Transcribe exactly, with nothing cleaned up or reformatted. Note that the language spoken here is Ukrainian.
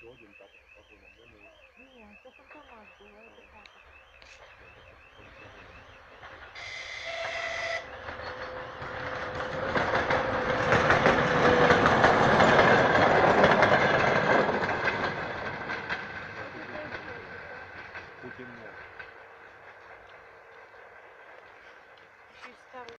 один тапок вагоном, я не Ні, це фантомас був, а це тапок. Потемнело. Чисто